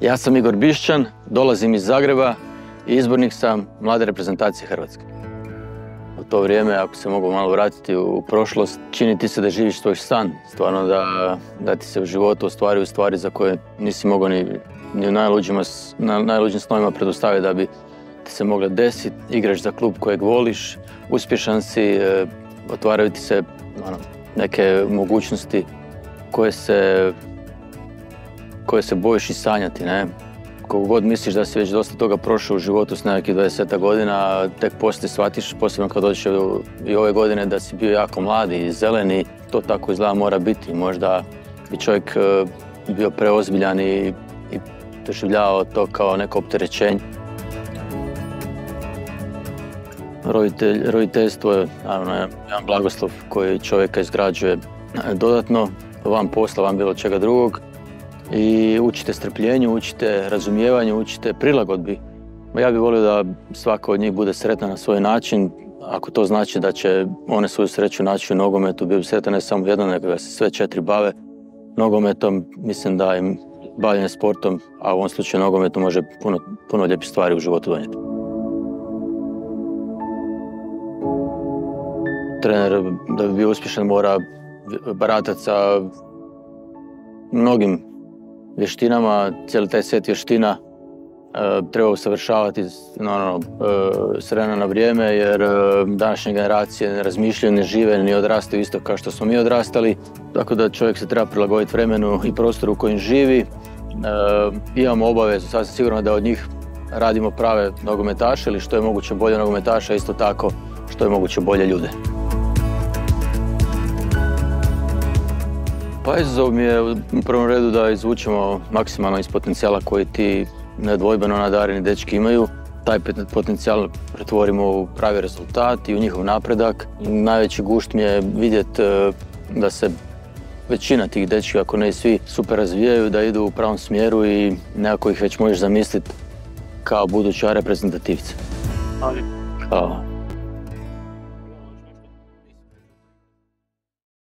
Ja sam Igor Bišćan, dolazim iz Zagreba i izbornik sam mlade reprezentacije Hrvatske. U to vrijeme, ako se mogu malo vratiti u prošlost, čini ti se da živiš svoj san. Stvarno da ti se u životu ostvaruju stvari za koje nisi mogao ni u najluđim snovima pretpostaviti da bi ti se moglo desiti. Igraš za klub kojeg voliš, uspješan si, otvaraju ti se neke mogućnosti koje se bojiš i sanjati, ne? Koliko god misliš da si već dosta toga prošao u životu s nekakvih 20 godina, tek poslije shvatiš, posebno kad dođeš i ove godine, da si bio jako mladi i zeleni. To tako izgleda mora biti. Možda bi čovjek bio preozbiljan i doživljavao to kao neko opterećenje. Roditeljstvo je naravno jedan blagoslov koji čovjeka izgrađuje dodatno, van posla, van bilo čega drugog. I učite strpljenju, učite razumijevanju, učite prilagodbi. Ja bih volio da svaka od njih bude sretna na svoj način. Ako to znači da će one svoju sreću naći u nogometu, bio bi sretan ne samo jedno, nego da se sve 4 bave nogometom. Mislim da im bavljenje sportom, a u ovom slučaju nogometu, može puno lijepih stvari u životu donijeti. Trener, da bi bio uspješan, mora baratati sa mnogim vještinama. Cijeli taj set vještina treba usavršavati s vremena na vrijeme, jer današnje generacije ne razmišljaju, ne žive, ni odrastaju isto kao što smo mi odrastali. Tako da čovjek se treba prilagoditi vremenu i prostoru u kojem živi. Imamo obavezu, sasvim sigurno, da od njih radimo prave nogometaše ili što je moguće bolje nogometaša, isto tako što je moguće bolje ljude. Pa izazov mi je u prvom redu da izvučemo maksimalno iz potencijala koji ti nedvojbeno nadareni dečki imaju. Taj potencijal pretvorimo u pravi rezultat i u njihov napredak. Najveći gušt mi je vidjeti da se većina tih dečki, ako ne i svi, super razvijaju, da idu u pravom smjeru i nekako ih već možeš zamisliti kao buduća reprezentativce. Hvala.